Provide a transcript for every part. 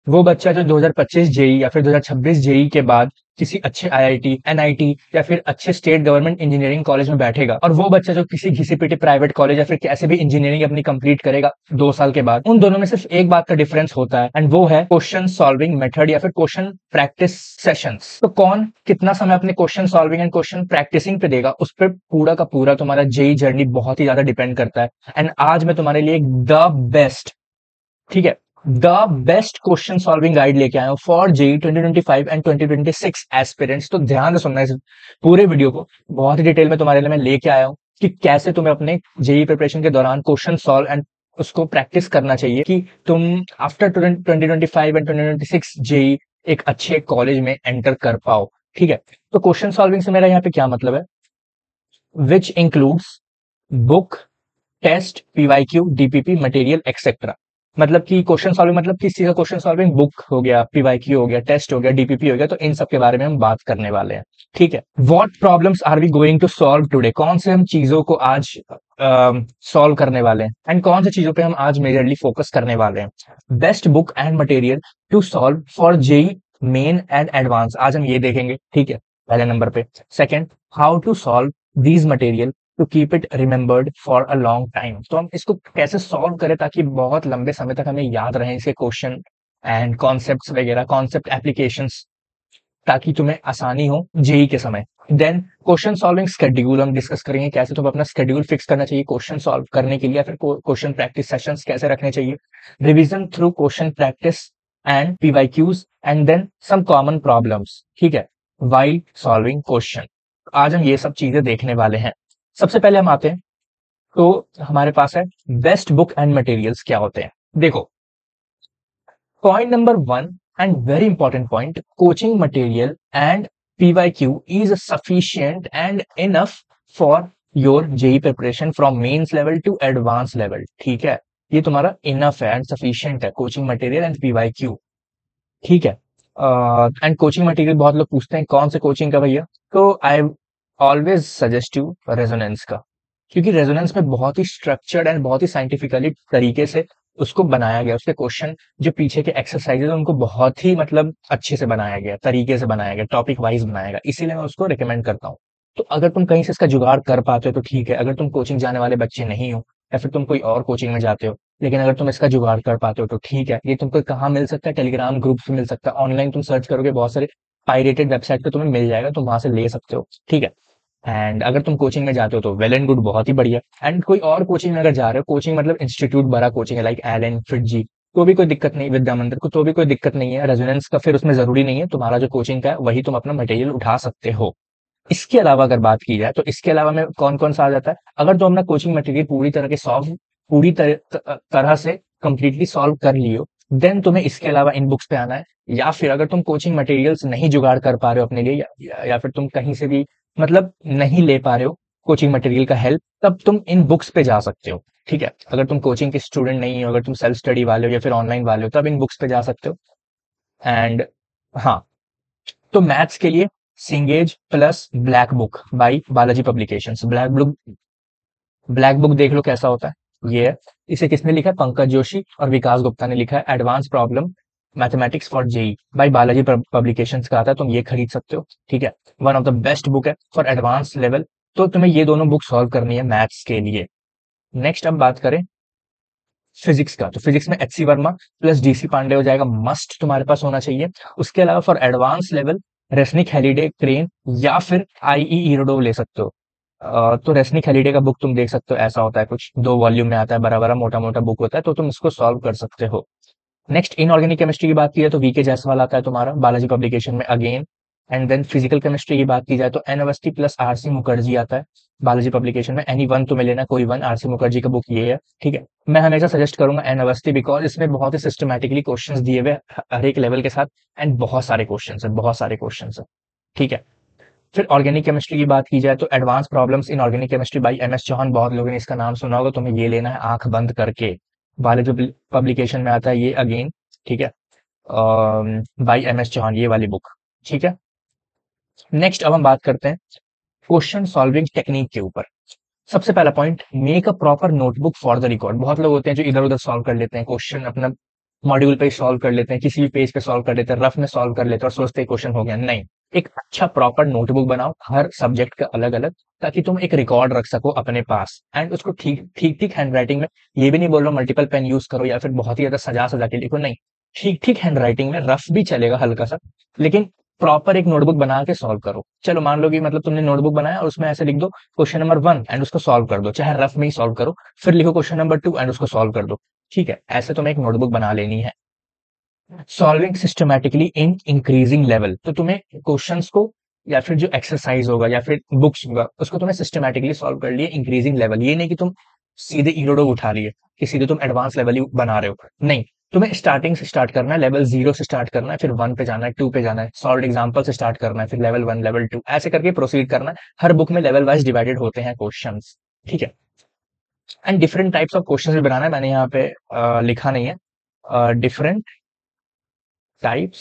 वो बच्चा जो 2025 जेई या फिर 2026 जेई के बाद किसी अच्छे आईआईटी, एनआईटी या फिर अच्छे स्टेट गवर्नमेंट इंजीनियरिंग कॉलेज में बैठेगा, और वो बच्चा जो किसी घिसी पिटी प्राइवेट कॉलेज या फिर कैसे भी इंजीनियरिंग अपनी कंप्लीट करेगा 2 साल के बाद, उन दोनों में सिर्फ एक बात का डिफरेंस होता है, एंड वो है क्वेश्चन सॉल्विंग मेथड या फिर क्वेश्चन प्रैक्टिस सेशंस। तो कौन कितना समय अपने question solving and question practising पे देगा, उस पर पूरा का पूरा तुम्हारा जेई जर्नी बहुत ही ज्यादा डिपेंड करता है। एंड आज मैं तुम्हारे लिए द बेस्ट, ठीक है, the best question solving guide लेके आया हूं फॉर जेई 2025 एंड 2026 एस्पिरेंट्स। तो ध्यान से सुनना इस पूरे वीडियो को, बहुत ही डिटेल में तुम्हारे लिए मैं लेके आया हूं कि कैसे तुम्हें अपने जेई प्रिपरेशन के दौरान क्वेश्चन सॉल्व एंड उसको प्रैक्टिस करना चाहिए कि तुम आफ्टर 2025 एंड 2026 जेई एक अच्छे कॉलेज में एंटर कर पाओ। ठीक है, तो क्वेश्चन सॉल्विंग से मेरा यहाँ पे क्या मतलब है, which includes book, test, PYQ, DPP, material etcetera. मतलब कि क्वेश्चन सॉल्विंग मतलब किस चीज का क्वेश्चन सॉल्विंग, बुक हो गया, पीवाईक्यू हो गया, टेस्ट हो गया, डीपीपी हो गया, तो इन सब के बारे में हम बात करने वाले हैं। ठीक है, what problems are we going to solve today, कौन से हम चीजों को आज सॉल्व करने वाले हैं, एंड कौन सी चीजों पे हम आज मेजरली फोकस करने वाले हैं। Best book and material to solve for JEE main and advance, आज हम ये देखेंगे। ठीक है, पहले नंबर पे। Second, how to solve these material to keep it remembered for a long time, तो हम इसको कैसे सॉल्व करें ताकि बहुत लंबे समय तक हमें याद रहे इसके क्वेश्चन एंड कॉन्सेप्ट्स वगैरह, कॉन्सेप्ट एप्लीकेशंस, ताकि तुम्हें आसानी हो जेई के समय। देन क्वेश्चन सॉल्विंग शेड्यूल हम डिस्कस करेंगे, कैसे तुम्हें अपना शेड्यूल फिक्स करना चाहिए क्वेश्चन सॉल्व करने के लिए, या फिर क्वेश्चन प्रैक्टिस सेशंस कैसे रखने चाहिए, revision through question practice and PYQs, and then some common problems. ठीक है, वाइल सॉल्विंग क्वेश्चन, आज हम ये सब चीजें देखने वाले हैं। सबसे पहले हम आते हैं, तो हमारे पास है बेस्ट बुक एंड मटेरियल्स क्या होते हैं। देखो, point number one and very important point, coaching material and PYQ is sufficient and enough for your JEE preparation from mains level to advance level. ठीक है, ये तुम्हारा इनफ है एंड सफिशिएंट है, कोचिंग मटेरियल एंड पीवाईक्यू। ठीक है, and coaching material बहुत लोग पूछते हैं कौन से कोचिंग का भैया, तो I always suggest you Resonance का, क्योंकि रेजोनेंस में बहुत ही स्ट्रक्चर्ड एंड बहुत ही साइंटिफिकली तरीके से उसको बनाया गया, उसके क्वेश्चन जो पीछे के एक्सरसाइजेज उनको बहुत ही मतलब अच्छे से बनाया गया, तरीके से बनाया गया, टॉपिक वाइज बनाया गया, इसीलिए मैं उसको रिकमेंड करता हूँ। तो अगर तुम कहीं से इसका जुगाड़ कर पाते हो तो ठीक है, अगर तुम कोचिंग जाने वाले बच्चे नहीं हो या फिर तुम कोई और कोचिंग में जाते हो, लेकिन अगर तुम इसका जुगाड़ कर पाते हो तो ठीक है। ये तुमको कहाँ मिल सकता है, टेलीग्राम ग्रुप पे मिल सकता है, ऑनलाइन तुम सर्च करोगे बहुत सारे पायरेटेड वेबसाइट पे तुम्हें मिल जाएगा, तुम वहां से ले सकते हो। ठीक है, एंड अगर तुम कोचिंग में जाते हो तो वेल एंड गुड, बहुत ही बढ़िया। एंड कोई और कोचिंग में अगर जा रहे हो, कोचिंग मतलब इंस्टीट्यूट, बड़ा कोचिंग है लाइक एलन, फिटजी, तो भी कोई दिक्कत नहीं, विद्या मंदिर को, तो भी कोई दिक्कत नहीं है। रेजोनेंस का फिर उसमें जरूरी नहीं है, तुम्हारा जो कोचिंग का है वही तुम अपना मटेरियल उठा सकते हो। इसके अलावा अगर बात की जाए तो इसके अलावा में कौन कौन सा आ जाता है, अगर तुम अपना कोचिंग मटेरियल पूरी तरह से कंप्लीटली सॉल्व कर लियो, देन तुम्हें इसके अलावा इन बुक्स पे आना है। या फिर अगर तुम कोचिंग मटेरियल्स नहीं जुगाड़ कर पा रहे हो अपने लिए, या फिर तुम कहीं से भी मतलब नहीं ले पा रहे हो कोचिंग मटेरियल का हेल्प, तब तुम इन बुक्स पे जा सकते हो। ठीक है, अगर तुम कोचिंग के स्टूडेंट नहीं हो, अगर तुम सेल्फ स्टडी वाले हो या फिर ऑनलाइन वाले हो, तब इन बुक्स पे जा सकते हो। एंड हाँ, तो मैथ्स के लिए Cengage plus black book by Balaji publications, black book देख लो कैसा होता है। ये है, इसे किसने लिखा है, पंकज जोशी और विकास गुप्ता ने लिखा है। Advance problem mathematics for JEE by Balaji publications का आता है, तुम ये खरीद सकते हो। ठीक है, one of the best book है फॉर एडवांस लेवल, तो तुम्हें ये दोनों बुक सॉल्व करनी है मैथ्स के लिए। नेक्स्ट अब बात करें फिजिक्स का, तो फिजिक्स में H C Verma plus DC Pandey हो जाएगा, मस्ट तुम्हारे पास होना चाहिए। उसके अलावा for advance level Resnick Halliday Krane या फिर आईई ईरोडो ले सकते हो। तो रेसनिक हेलिडे का बुक तुम देख सकते हो, ऐसा होता है कुछ 2 वॉल्यूम में आता है, बड़ा बड़ा मोटा मोटा बुक होता है, तो तुम इसको सॉल्व कर सकते हो। नेक्स्ट इनऑर्गेनिक केमिस्ट्री की बात की जाए तो वीके जायसवाल आता है तुम्हारा बालाजी पब्लिकेशन में again. And then physical chemistry की बात की जाए तो N Awasthi plus RC Mukherjee आता है बालाजी पब्लिकेशन में। एनी वन तुम्हें लेना, कोई वन, आरसी मुखर्जी का बुक ये है। ठीक है, मैं हमेशा सजेस्ट करूंगा एन अवस्थी, बिकॉज इसमें बहुत ही सिस्टमैटिकली क्वेश्चंस दिए हुए हर एक लेवल के साथ, एंड बहुत सारे क्वेश्चंस है, बहुत सारे क्वेश्चंस है। ठीक है, फिर ऑर्गेनिक केमिस्ट्री की बात की जाए तो advance problems in organic chemistry by M S Chauhan, बहुत लोगों ने इसका नाम सुना होगा, तुम्हें ये लेना है आंख बंद करके, वाले जो पब्लिकेशन में आता है ये अगेन। ठीक है, बाई एम एस चौहान, ये वाली बुक। ठीक है, नेक्स्ट अब हम बात करते हैं क्वेश्चन सॉल्विंग टेक्निक के ऊपर। सबसे पहला point, make a proper notebook for the record. बहुत लोग होते हैं जो इधर उधर सॉल्व कर लेते हैं क्वेश्चन, अपना मॉड्यूल पे सॉल्व कर लेते हैं, किसी भी पेज पे सॉल्व कर लेते हैं, रफ में सॉल्व कर लेते हैं और सोचते हैं क्वेश्चन हो गया। नहीं, एक अच्छा प्रॉपर नोटबुक बनाओ हर सब्जेक्ट का अलग अलग, ताकि तुम एक रिकॉर्ड रख सको अपने पास, एंड उसको ठीक ठीक ठीक हैंड राइटिंग में, ये भी नहीं बोल रहा मल्टीपल पेन यूज करो या फिर बहुत ही ज्यादा सजा सजा के लिखो, नहीं, ठीक ठीक हैंड राइटिंग में, रफ भी चलेगा हल्का सा, लेकिन प्रॉपर एक नोटबुक बना के सॉल्व करो। चलो मान लो कि मतलब तुमने नोटबुक बनाया और उसमें ऐसे लिख दो क्वेश्चन नंबर 1 एंड उसको सॉल्व कर दो, चाहे रफ में ही सॉल्व करो, फिर लिखो क्वेश्चन नंबर 2 एंड उसको सॉल्व कर दो। ठीक है, ऐसे तुम्हें एक नोटबुक बना लेनी है। Solving systematically in increasing level, तो तुम्हें क्वेश्चंस को या फिर जो एक्सरसाइज होगा या फिर बुक्स होगा उसको तुम्हें सिस्टमैटिकली सॉल्व कर लिए इंक्रीजिंग लेवल, ये नहीं कि तुम सीधे ईरोडो उठा लिए कि सीधे तुम एडवांस लेवल ही बना रहे हो, नहीं, तुम्हें स्टार्टिंग से स्टार्ट करना है, लेवल 0 से स्टार्ट करना है, फिर 1 पे जाना है, 2 पे जाना है, सॉल्व एग्जांपल से स्टार्ट करना है, फिर लेवल 1 लेवल 2 ऐसे करके प्रोसीड करना है। हर बुक में लेवल वाइज डिवाइडेड होते हैं क्वेश्चंस। ठीक है, and different types of questions भी बनाना है, मैंने यहाँ पे लिखा नहीं है, डिफरेंट टाइप्स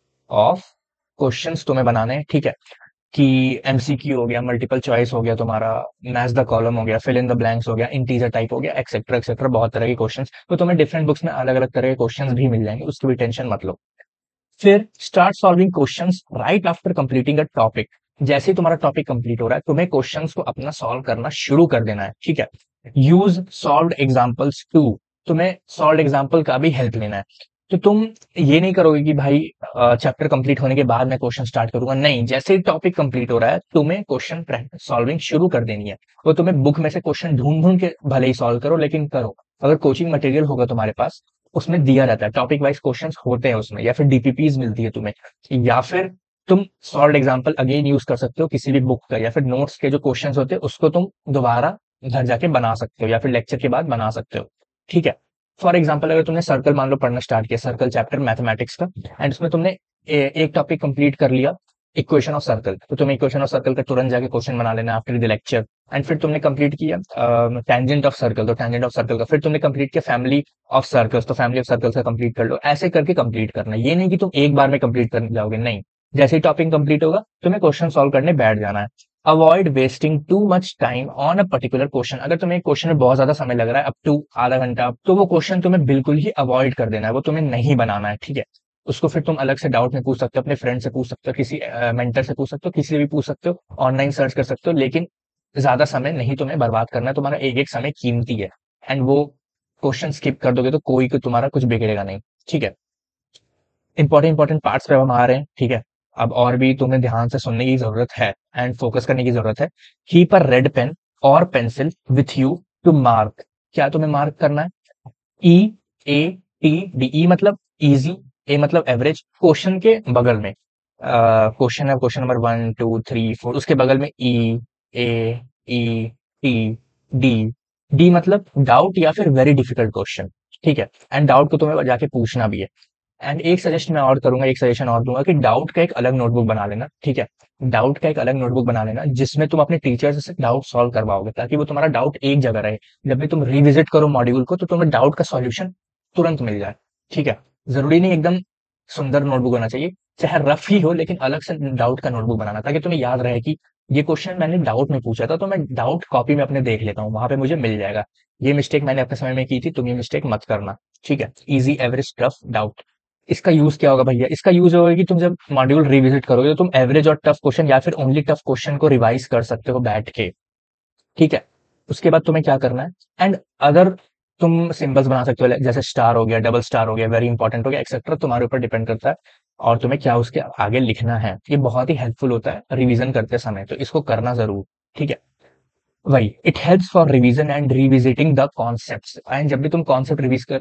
ऑफ क्वेश्चंस तुम्हें बनाने हैं। ठीक है, कि एमसीक्यू हो गया, मल्टीपल चॉइस हो गया, तुम्हारा मैच द कॉलम हो गया, फिल इन द ब्लैंक्स हो गया, इंटीजर टाइप हो गया, एक्सेट्रा एक्सेट्रा, बहुत तरह के क्वेश्चंस, तो तुम्हें डिफरेंट बुक्स में अलग अलग तरह के क्वेश्चंस भी मिल जाएंगे, उसकी भी टेंशन मत लो। फिर start solving questions right after completing a topic, जैसे ही तुम्हारा टॉपिक कंप्लीट हो रहा है तुम्हें क्वेश्चंस को अपना सॉल्व करना शुरू कर देना है। ठीक है, यूज सॉल्व्ड एग्जांपल्स टू, तुम्हें सॉल्व्ड एग्जांपल का भी हेल्प लेना है। तो तुम ये नहीं करोगे कि भाई चैप्टर कंप्लीट होने के बाद मैं क्वेश्चन स्टार्ट करूंगा, नहीं, जैसे ही टॉपिक कंप्लीट हो रहा है तुम्हें क्वेश्चन सॉल्विंग शुरू कर देनी है। वो तुम्हें बुक में से क्वेश्चन ढूंढ ढूंढ के भले ही सॉल्व करो, लेकिन करो। अगर कोचिंग मटेरियल होगा तुम्हारे पास, उसमें दिया रहता है टॉपिक वाइज क्वेश्चंस होते हैं उसमें, या फिर डीपीपीज मिलती है तुम्हें, या फिर तुम सॉल्व एग्जांपल अगेन यूज कर सकते हो किसी भी बुक का, या फिर नोट्स के जो क्वेश्चंस होते हैं उसको तुम दोबारा घर जाके बना सकते हो या फिर लेक्चर के बाद बना सकते हो। ठीक है, फॉर एग्जाम्पल अगर तुमने सर्कल मान लो पढ़ना स्टार्ट किया, सर्कल चैप्टर मैथमेटिक्स का, एंड उसमें तुमने एक टॉपिक कंप्लीट कर लिया, इक्वेशन ऑफ सर्कल, तो तुम्हें इक्वेशन ऑफ सर्कल का तुरंत जाके क्वेश्चन बना लेना आफ्टर द लेक्चर। एंड फिर तुमने कंप्लीट किया टेंजेंट ऑफ सर्कल, तो टेंजेंट ऑफ सर्कल का, फिर तुमने कंप्लीट किया फैमिली ऑफ सर्कल्स, तो फैमिली ऑफ सर्कल्स का कंप्लीट कर लो। ऐसे करके कंप्लीट करना, ये नहीं कि तुम एक बार में कंप्लीट करने जाओगे, नहीं, जैसे ही टॉपिक कंप्लीट होगा तुम्हें क्वेश्चन सॉल्व करने बैठ जाना है। Avoid wasting too much time on a particular question, अगर तुम्हें एक क्वेश्चन में बहुत ज्यादा समय लग रहा है, अप टू आधा घंटा, तो वो क्वेश्चन तुम्हें बिल्कुल ही अवॉइड कर देना है, वो तुम्हें नहीं बनाना है। ठीक है, उसको फिर तुम अलग से डाउट में पूछ सकते हो, अपने फ्रेंड से पूछ सकते हो, किसी मेंटर से पूछ सकते हो, किसी से भी पूछ सकते हो, ऑनलाइन सर्च कर सकते हो, लेकिन ज्यादा समय नहीं तुम्हें बर्बाद करना है, तुम्हारा एक एक समय कीमती है, एंड वो क्वेश्चन स्किप कर दोगे तो कोई तुम्हारा कुछ बिगड़ेगा नहीं। ठीक है, इंपॉर्टेंट इंपॉर्टेंट पार्ट्स पे हम आ रहे हैं। ठीक है, अब और भी तुम्हें ध्यान से सुनने की जरूरत है एंड फोकस करने की जरूरत है। कीप अ रेड पेन और pencil with you to mark, क्या तुम्हें मार्क करना है? ई ए टी डी, ई मतलब इजी, ए मतलब एवरेज, क्वेश्चन के बगल में क्वेश्चन है, क्वेश्चन नंबर 1 2 3 4, उसके बगल में E A E T D, D मतलब डाउट या फिर वेरी डिफिकल्ट क्वेश्चन। ठीक है, एंड डाउट को तुम्हें जाके पूछना भी है। एंड एक सजेशन मैं और करूंगा, एक सजेशन और दूंगा कि डाउट का एक अलग नोटबुक बना लेना। ठीक है, डाउट का एक अलग नोटबुक बना लेना जिसमें तुम अपने टीचर से डाउट सॉल्व करवाओगे, ताकि वो तुम्हारा डाउट एक जगह रहे, जब भी तुम रिविजिट करो मॉड्यूल को तो तुम्हें डाउट का सॉल्यूशन तुरंत मिल जाए। ठीक है, जरूरी नहीं एकदम सुंदर नोटबुक होना चाहिए, चाहे रफ ही हो, लेकिन अलग से डाउट का नोटबुक बनाना, ताकि तुम्हें याद रहे कि ये क्वेश्चन मैंने डाउट में पूछा था, तो मैं डाउट कॉपी में अपने देख लेता हूँ, वहां पे मुझे मिल जाएगा। ये मिस्टेक मैंने अपने समय में की थी, तुम ये मिस्टेक मत करना। ठीक है, इजी एवरेज टफ डाउट, इसका यूज क्या होगा भैया? इसका यूज होगा कि तुम जब मॉड्यूल रिविजिट करोगे तो तुम एवरेज और टफ क्वेश्चन या फिर ओनली टफ क्वेश्चन को रिवाइज कर सकते हो बैठ के। ठीक है, उसके बाद तुम्हें क्या करना है, एंड अदर तुम सिंबल्स बना सकते हो, जैसे स्टार हो गया, डबल स्टार हो गया, वेरी इंपॉर्टेंट हो गया, एक्सेट्रा, तुम्हारे ऊपर डिपेंड करता है, और तुम्हें क्या उसके आगे लिखना है। ये बहुत ही हेल्पफुल होता है रिवीजन करते समय, तो इसको करना जरूर। ठीक है, वही it helps for revision and revisiting the concepts, and जब भी तुम कॉन्सेप्ट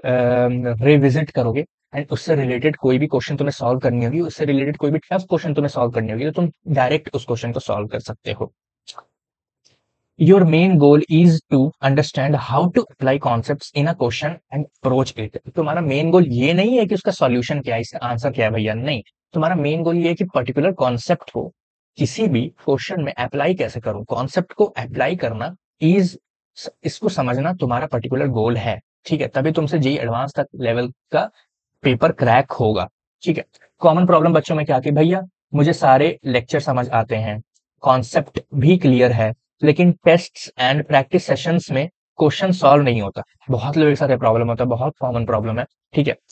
रिविजिट करोगे एंड उससे रिलेटेड कोई भी क्वेश्चन तुम्हें सॉल्व करनी होगी, उससे रिलेटेड कोई भी टफ क्वेश्चन तुम्हें सॉल्व करनी होगी, तो तुम डायरेक्ट उस क्वेश्चन को सॉल्व कर सकते हो। Your main goal is to understand how to apply concepts in a question and approach it, तुम्हारा मेन गोल ये नहीं है कि उसका सॉल्यूशन क्या है, इसका आंसर क्या है भैया, नहीं, तुम्हारा मेन गोल ये है कि पर्टिकुलर कॉन्सेप्ट को किसी भी क्वेश्चन में अप्लाई कैसे करूं, कॉन्सेप्ट को अप्लाई करना इज, इसको समझना तुम्हारा पर्टिकुलर गोल है। ठीक है, तभी तुमसे जेई एडवांस तक लेवल का पेपर क्रैक होगा। ठीक है, कॉमन प्रॉब्लम बच्चों में क्या कि भैया मुझे सारे लेक्चर समझ आते हैं, कॉन्सेप्ट भी क्लियर है, लेकिन टेस्ट्स एंड प्रैक्टिस सेशंस में क्वेश्चन सॉल्व नहीं होता। बहुत लोगों के साथ ये प्रॉब्लम होता है, बहुत कॉमन प्रॉब्लम है। ठीक है,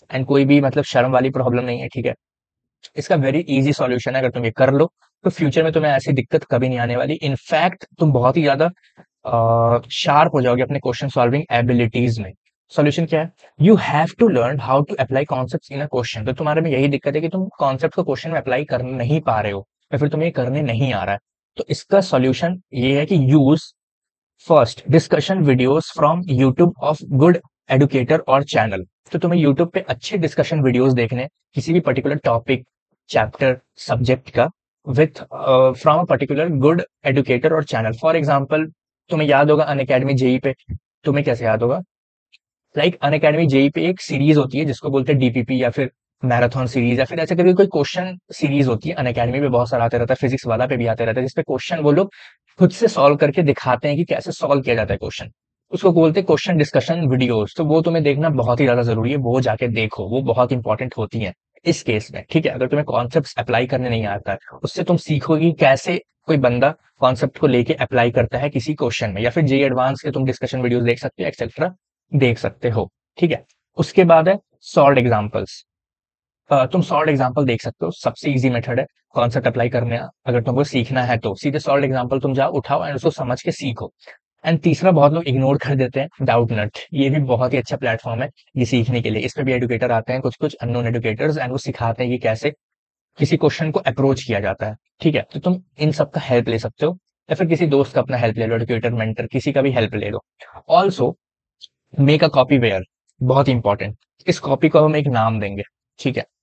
एंड कोई भी मतलब शर्म वाली प्रॉब्लम नहीं है, ठीक है। इसका वेरी इजी सॉल्यूशन है, अगर तुम ये कर लो तो फ्यूचर में तुम्हें ऐसी दिक्कत कभी नहीं आने वाली। इनफैक्ट तुम बहुत ही ज्यादा शार्प हो जाओगे अपने क्वेश्चन सॉल्विंग एबिलिटीज में। सॉल्यूशन क्या है? You have to learn how to apply concepts in a question. तो तुम्हारे में यही दिक्कत है कि तुम कॉन्सेप्ट को क्वेश्चन में अप्लाई कर नहीं पा रहे हो, या फिर तुम्हें ये करने नहीं आ रहा है। तो इसका सॉल्यूशन ये है कि use first discussion videos from YouTube of good educator और चैनल। तो तुम्हें यूट्यूब पे अच्छे डिस्कशन वीडियोस देखने, किसी भी पर्टिकुलर टॉपिक, चैप्टर, सब्जेक्ट का, with from a particular good educator और चैनल। फॉर एग्जाम्पल, तुम्हें याद होगा अन अकेडमी जेई पे, तुम्हें कैसे याद होगा, लाइक अन अकेडमी जेई पे एक सीरीज होती है जिसको बोलते हैं डीपीपी, या फिर मैराथन सीरीज, या फिर ऐसे करके कोई क्वेश्चन सीरीज होती है। अन अकेडमी पे बहुत सारा आते रहता है, फिजिक्स वाला पे भी आते रहता है, जिसपे क्वेश्चन वो लोग खुद से सॉल्व करके दिखाते हैं कि कैसे सॉल्व किया जाता है क्वेश्चन। उसको बोलते हैं क्वेश्चन डिस्कशन वीडियोस। तो वो तुम्हें देखना बहुत ही ज्यादा जरूरी है, वो जाके देखो, वो बहुत इंपॉर्टेंट होती है इस केस में, ठीक है। अगर तुम्हें कॉन्सेप्ट अप्लाई करने नहीं आता है, उससे तुम सीखोगी कैसे कोई बंदा कॉन्सेप्ट को लेके अप्लाई करता है किसी क्वेश्चन में, या फिर जेई एडवांस के तुम डिस्कशन वीडियोस देख सकते हो, एक्सेट्रा देख सकते हो, ठीक है। उसके बाद है सॉल्व एग्जाम्पल्स। तुम सॉल्व एग्जाम्पल देख सकते हो, सबसे इजी मेथड है कॉन्सेप्ट अप्लाई करने का। अगर तुमको सीखना है तो सीधे सॉल्व एग्जाम्पल तुम जाओ, उठाओ एंड उसको समझ के सीखो। एंड तीसरा, बहुत लोग इग्नोर कर देते हैं, डाउट नट। ये भी बहुत ही अच्छा प्लेटफॉर्म है ये सीखने के लिए। इस पे भी एडुकेटर आते हैं, कुछ कुछ अननोन एडुकेटर्स, एंड वो सिखाते हैं कि कैसे किसी क्वेश्चन को अप्रोच किया जाता है, ठीक है। तो तुम इन सब का हेल्प ले सकते हो, या फिर किसी दोस्त का अपना हेल्प ले लो, एडुकेटर, मेंटर, किसी का भी हेल्प ले लो। Also make a copy where, बहुत इंपॉर्टेंट। इस कॉपी को हम एक नाम देंगे, ठीक है।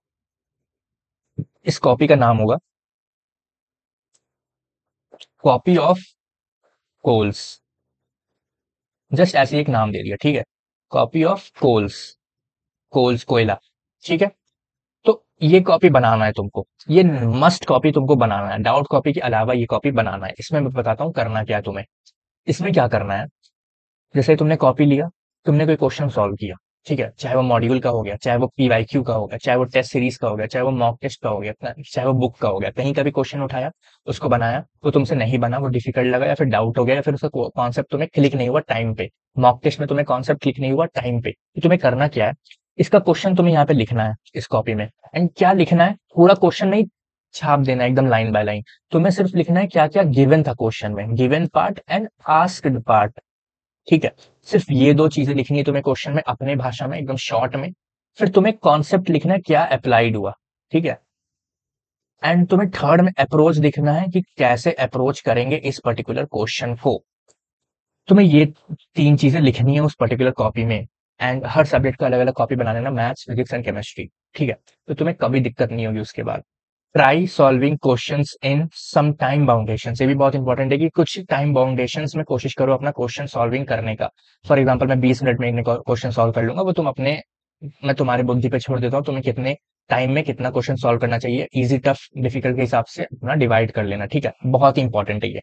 इस कॉपी का नाम होगा कॉपी ऑफ कोल्स। जस्ट ऐसे ही एक नाम दे दिया, ठीक है। कॉपी ऑफ कोल्स, कोल्स कोयला, ठीक है। तो ये कॉपी बनाना है तुमको, ये मस्ट कॉपी तुमको बनाना है, डाउट कॉपी के अलावा ये कॉपी बनाना है। इसमें मैं बताता हूँ करना क्या है तुम्हें। इसमें क्या करना है, जैसे तुमने कॉपी लिया, तुमने कोई क्वेश्चन सॉल्व किया, ठीक है। चाहे वो मॉड्यूल का हो गया, चाहे वो पीवाईक्यू का हो गया, चाहे वो टेस्ट सीरीज का हो गया, चाहे वो मॉक टेस्ट का हो गया, चाहे वो बुक का हो गया, कहीं का भी क्वेश्चन उठाया, उसको बनाया, वो तुमसे नहीं बना, वो डिफिकल्ट लगा, या फिर डाउट हो गया, या फिर उसका कॉन्सेप्ट तुम्हें क्लिक नहीं हुआ टाइम पे, मॉक टेस्ट में तुम्हें कॉन्सेप्ट क्लिक नहीं हुआ टाइम पे, तो तुम्हें करना क्या है, इसका क्वेश्चन तुम्हें यहाँ पे लिखना है इस कॉपी में। एंड क्या लिखना है, पूरा क्वेश्चन नहीं छाप देना है एकदम लाइन बाय लाइन। तुम्हें सिर्फ लिखना है क्या क्या गिवन था क्वेश्चन में, given part and asked part, ठीक है। सिर्फ ये दो चीजें लिखनी है तुम्हें क्वेश्चन में, अपने भाषा में एकदम शॉर्ट में। फिर तुम्हें कॉन्सेप्ट लिखना है क्या अप्लाइड हुआ, ठीक है। एंड तुम्हें थर्ड में अप्रोच दिखना है कि कैसे अप्रोच करेंगे इस पर्टिकुलर क्वेश्चन को। तुम्हें ये तीन चीजें लिखनी है उस पर्टिकुलर कॉपी में। एंड हर सब्जेक्ट का अलग अलग कॉपी बना लेना, मैथ्स, फिजिक्स एंड केमिस्ट्री, ठीक है। तो तुम्हें कभी दिक्कत नहीं होगी उसके बाद। Try solving questions in some time boundation. ये भी बहुत इंपॉर्टेंट है कि कुछ टाइम बाउंडेशंस में कोशिश करो अपना क्वेश्चन सॉल्विंग करने का। फॉर एग्जांपल, मैं 20 मिनट में क्वेश्चन सॉल्व कर लूंगा, वो तुम अपने, मैं तुम्हारी बुद्धि पे छोड़ देता हूँ, तुम्हें कितने टाइम में कितना क्वेश्चन सॉल्व करना चाहिए, इजी टफ डिफिकल्ट के हिसाब से अपना डिवाइड कर लेना, ठीक है। बहुत ही इंपॉर्टेंट है ये।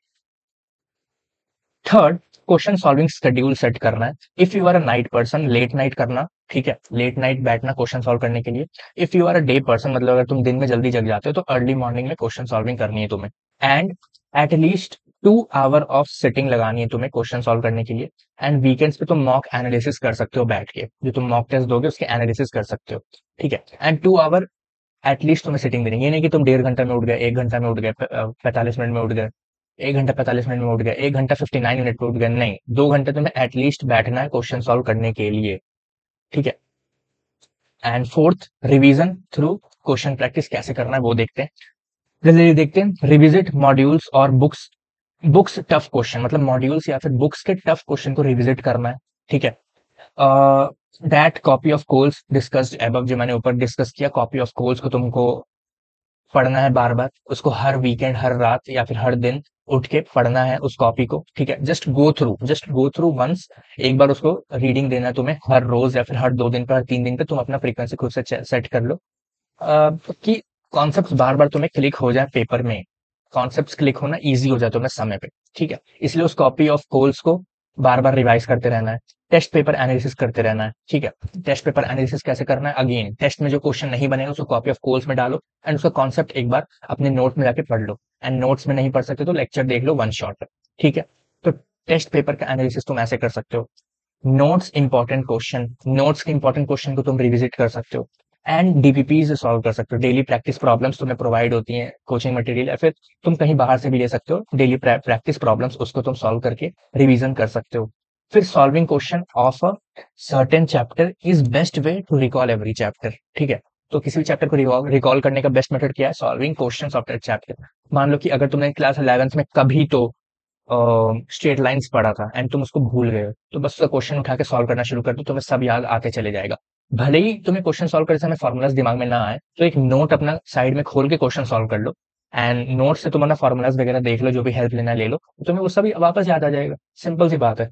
Third, question solving schedule set करना है। If you are a night person, late night करना, ठीक है, लेट नाइट बैठना क्वेश्चन सॉल्व करने के लिए। If you are a day person, मतलब अगर तुम दिन में जल्दी जग जाते हो, तो अर्ली मॉर्निंग में क्वेश्चन सॉल्विंग करनी है तुम्हें। And at least 2 hour of sitting लगानी है तुम्हें क्वेश्चन सॉल्व करने के लिए। एंड वीकेंड्स पे तुम मॉक एनालिसिस कर सकते हो बैठ के, जो तुम मॉक टेस्ट दोगे उसके एनालिसिस कर सकते हो, ठीक है। एंड 2 आवर एटलीस्ट तुम्हें सिटिंग देनी है। ये नहीं कि तुम 1.5 घंटा में उठ गए, 1 घंटा में उठ गए, 45 मिनट में उठ गए, 1 घंटा 45 मिनट में उठ गए, 1 घंटा 59 मिनट में उठ गए, नहीं, 2 घंटे तुम्हें एटलीस्ट बैठना है क्वेश्चन सॉल्व करने के लिए, ठीक है। And fourth, revision through question practice कैसे करना है वो देखते हैं। जल्दी देखते हैं, रिविजिट मॉड्यूल्स और बुक्स। बुक्स टफ क्वेश्चन, मतलब मॉड्यूल्स या फिर बुक्स के टफ क्वेश्चन को रिविजिट करना है, ठीक है। That copy of calls discussed above, जो मैंने ऊपर डिस्कस किया, कॉपी ऑफ कोल्स को तुमको पढ़ना है बार बार, उसको हर वीकेंड, हर रात या फिर हर दिन उठ के पढ़ना है उस कॉपी को, ठीक है। जस्ट गो थ्रू वंस, एक बार उसको रीडिंग देना है तुम्हें, हर रोज या फिर हर 2 दिन पर, हर 3 दिन पे। तुम अपना फ्रीक्वेंसी खुद से सेट कर लो, कि कॉन्सेप्ट बार बार तुम्हें क्लिक हो जाए पेपर में, कॉन्सेप्ट क्लिक होना ईजी हो जाए तुम्हें समय पे, ठीक है। इसलिए उस कॉपी ऑफ कोल्स को बार बार रिवाइज करते रहना है, टेस्ट पेपर एनालिसिस करते रहना है, ठीक है। टेस्ट पेपर एनालिसिस कैसे करना है, अगेन टेस्ट में जो क्वेश्चन नहीं बनेगा उसको कॉपी ऑफ कोल्स में डालो, एंड उसका कॉन्सेप्ट एक बार अपने नोट में जाके पढ़ लो। एंड नोट्स में नहीं पढ़ सकते तो लेक्चर देख लो वन शॉट, ठीक है। तो टेस्ट पेपर का एनालिसिस तुम ऐसे कर सकते हो। नोट्स इंपॉर्टेंट क्वेश्चन, नोट्स के इंपॉर्टेंट क्वेश्चन को तुम रिविजिट कर सकते हो, एंड डीपीपीज सॉल्व कर सकते हो। डेली प्रैक्टिस प्रॉब्लम्स तुम्हें प्रोवाइड होती हैं कोचिंग मटेरियल, या फिर तुम कहीं बाहर से भी ले सकते हो डेली प्रैक्टिस प्रॉब्लम्स, उसको तुम सॉल्व करके रिवीजन कर सकते हो। फिर solving question of a certain chapter is best way to recall every chapter. ठीक है, तो किसी भी चैप्टर को रिकॉल करने का बेस्ट मेथड क्या है? Solving question of that chapter. मान लो कि अगर तुमने क्लास 11th में कभी तो स्ट्रेट लाइंस पढ़ा था एंड तुम उसको भूल गए हो, तो बस उसका क्वेश्चन उठा के सॉल्व करना शुरू कर दो, तुम्हें सब याद आते चले जाएगा। भले ही तुम्हें क्वेश्चन सॉल्व करते समय फॉर्मूलाज दिमाग में ना आए, तो एक नोट अपना साइड में खोल के क्वेश्चन सॉल्व कर लो, एंड नोट से तुम अपना फॉर्मूलाज वगैरह देख लो, जो भी हेल्प लेना ले लो, तो तुम्हें वो सभी वापस याद आ जाएगा। सिंपल सी बात है।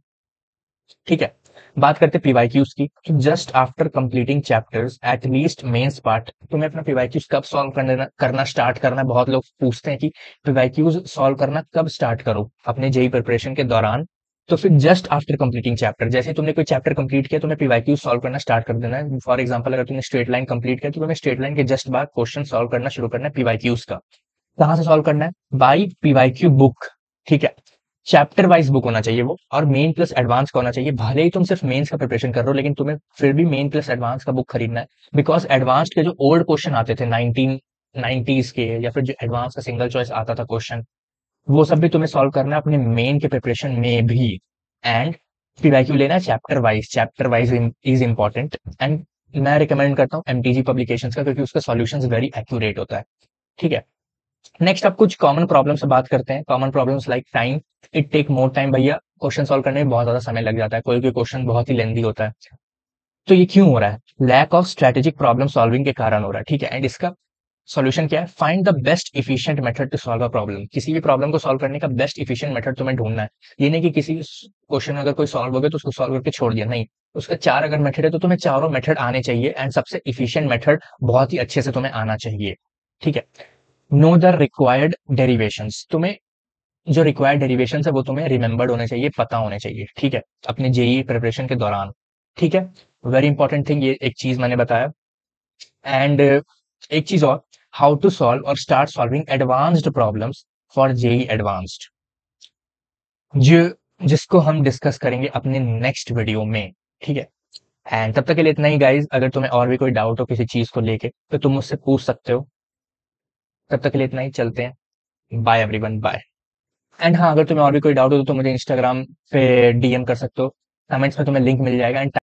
ठीक है, बात करते पीवाईक्यूज की। Just after completing chapters at least mains part, तुम्हें अपना पीवाईक्यूज कब सॉल्व करना स्टार्ट करना है? बहुत लोग पूछते हैं कि पीवाईक्यूज सॉल्व करना कब स्टार्ट करो अपने जेई प्रिपरेशन के दौरान। तो फिर जस्ट आफ्टर कंप्लीटिंग चैप्टर, जैसे तुमने कोई चैप्टर कंप्लीट किया, तुम्हें पीवाईक्यूज सॉल्व करना स्टार्ट कर देना है। फॉर एग्जांपल, अगर तुमने स्ट्रेट लाइन कंप्लीट किया, तो तुम्हें स्ट्रेट लाइन के जस्ट बाद क्वेश्चन सॉल्व करना शुरू करना है पीवाईक्यूज का। कहाँ से सॉल्व करना है? By PYQ book. ठीक है, चैप्टर वाइज बुक होना चाहिए वो, और मेन प्लस एडवांस का होना चाहिए। भले ही तुम सिर्फ मेंस का प्रिपरेशन कर रहे हो, लेकिन तुम्हें फिर भी मेन प्लस एडवांस का बुक खरीदना है, बिकॉज एडवांस्ड के जो ओल्ड क्वेश्चन आते थे 1990s के, या फिर जो एडवांस का सिंगल चॉइस आता था क्वेश्चन, वो सब भी तुम्हें सॉल्व करना है अपने मेन के प्रिपरेशन में भी। एंड पीवाईक्यू लेना है chapter wise is important. And मैं रिकमेंड करता हूँ एमटीजी पब्लिकेशंस का, क्योंकि उसका सॉल्यूशन वेरी एक्यूरेट होता है। ठीक है, नेक्स्ट अब कुछ कॉमन प्रॉब्लम से बात करते हैं। Common problems like time, it take more time. भैया क्वेश्चन सॉल्व करने में बहुत ज्यादा समय लग जाता है, कोई कोई क्वेश्चन बहुत ही लेंदी होता है। तो ये क्यों हो रहा है? Lack of strategic problem solving के कारण हो रहा है। ठीक है, एंड इसका सॉल्यूशन क्या है? Find the best efficient method to solve a problem. किसी भी प्रॉब्लम को सॉल्व करने का बेस्ट इफिशिएंट मेथड तुम्हें ढूंढना है। ये नहीं कि किसी क्वेश्चन अगर कोई सॉल्व हो गया तो उसको सॉल्व करके छोड़ दिया, नहीं। उसका चार अगर मेथड है, तो तुम्हें चारों मेथड आने चाहिए, एंड सबसे इफिशिएंट मेथड बहुत ही अच्छे से तुम्हें आना चाहिए। ठीक है, नो द रिक्वायर्ड डेरिवेशंस। तुम्हें जो रिक्वायर्ड डेरिवेशंस है वो तुम्हें रिमेंबर्ड होने चाहिए, पता होने चाहिए। ठीक है, अपने जेई प्रिपरेशन के दौरान। ठीक है, वेरी इंपॉर्टेंट थिंग, ये एक चीज मैंने बताया। एंड एक चीज और, हाउ टू सॉल्व और start solving advanced problems for JEE advanced, जो जिसको हम डिस्कस करेंगे अपने नेक्स्ट वीडियो में। ठीक है, एंड तब तक के लिए इतना ही गाइज। अगर तुम्हें और भी कोई डाउट हो किसी चीज को लेके, तो तुम मुझसे पूछ सकते हो। तब तक के लिए इतना ही, चलते हैं। Bye everyone, bye. एंड हाँ, अगर तुम्हें और भी कोई डाउट हो तो तुम मुझे इंस्टाग्राम पे डीएम कर सकते हो, कमेंट्स में तुम्हें लिंक मिल जाएगा। एंड